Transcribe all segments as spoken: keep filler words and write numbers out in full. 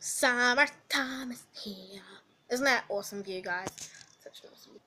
Summertime is here. Isn't that awesome view, guys? Such an awesome view.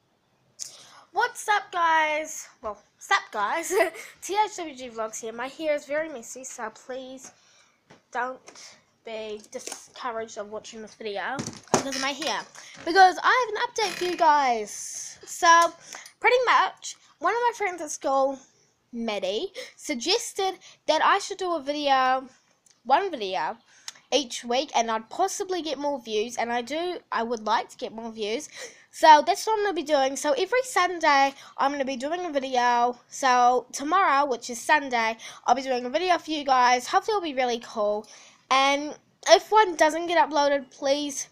What's up, guys? Well, what's up, guys? T H W G Vlogs here. My hair is very messy, so please don't be discouraged of watching this video because of my hair. Because I have an update for you guys. So, pretty much, one of my friends at school, Maddie, suggested that I should do a video, one video, each week, and I'd possibly get more views, and I do, I would like to get more views, so that's what I'm going to be doing. So every Sunday, I'm going to be doing a video. So tomorrow, which is Sunday, I'll be doing a video for you guys. Hopefully it'll be really cool, and if one doesn't get uploaded, please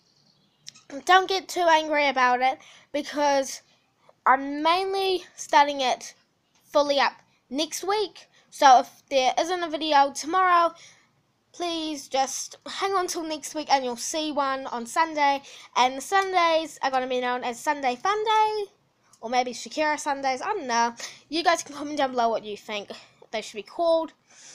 don't get too angry about it, because I'm mainly starting it fully up next week. So if there isn't a video tomorrow, please just hang on till next week and you'll see one on Sunday. And the Sundays are going to be known as Sunday Fun Day, or maybe Shakira Sundays. I don't know. You guys can comment down below what you think they should be called.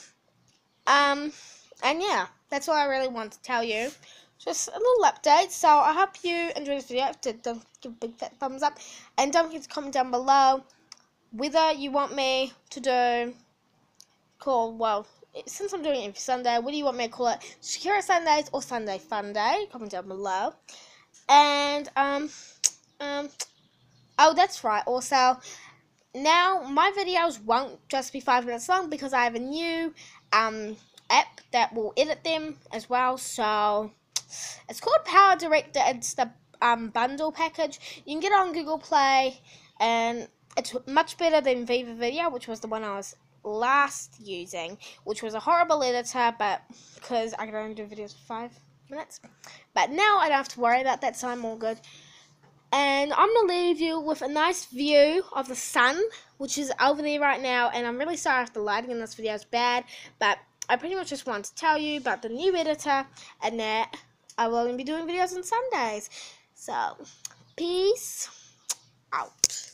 Um, and yeah, that's what I really want to tell you. Just a little update. So I hope you enjoyed this video. Don't give a big fat thumbs up. And don't forget to comment down below whether you want me to do, call, well, since I'm doing it every Sunday, what do you want me to call it? Shakira Sundays or Sunday Fun Day? Comment down below. And, um, um, oh, that's right. Also, now my videos won't just be five minutes long, because I have a new, um, app that will edit them as well. So, it's called Power Director. It's the, um, bundle package. You can get it on Google Play, and it's much better than Viva Video, which was the one I was last using, which was a horrible editor, but because I could only do videos for five minutes. But now I don't have to worry about that, so I'm all good. And I'm going to leave you with a nice view of the sun, which is over there right now. And I'm really sorry if the lighting in this video is bad, but I pretty much just wanted to tell you about the new editor, and that I will only be doing videos on Sundays. So, peace out.